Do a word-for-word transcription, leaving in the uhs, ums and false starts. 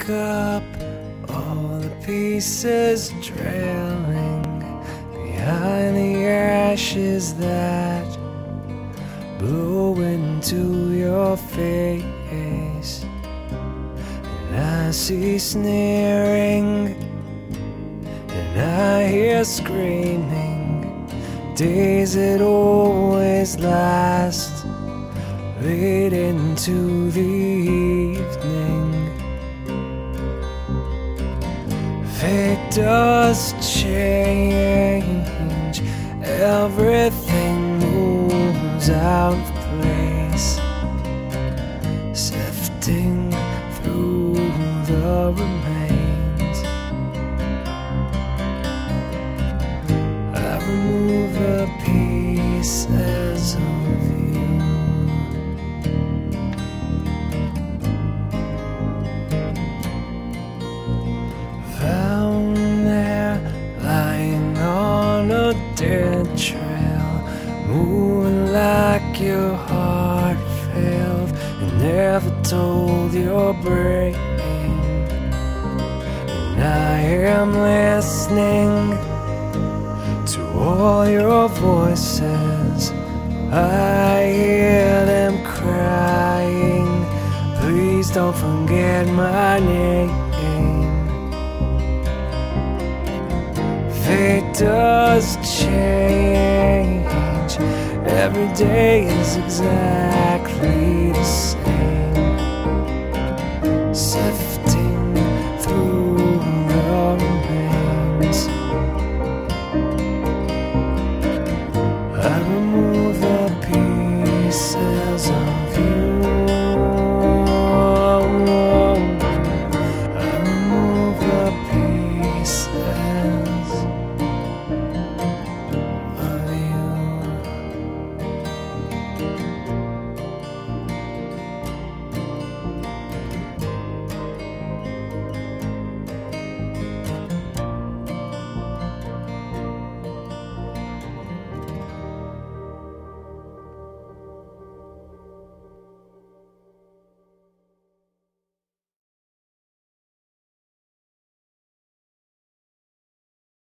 pick up all the pieces trailing behind the ashes that blow into your face. And I see sneering, and I hear screaming, days that always last late into the evening. Fate does change, everything moves out of place, sifting through the remains. I remove the pieces of you. Found there, lying on a dead trail, moving like your heart failed and never told your brain. And I am listening to all your voices, I hear them crying, please don't forget my name. Fate does change, every day is exactly the same.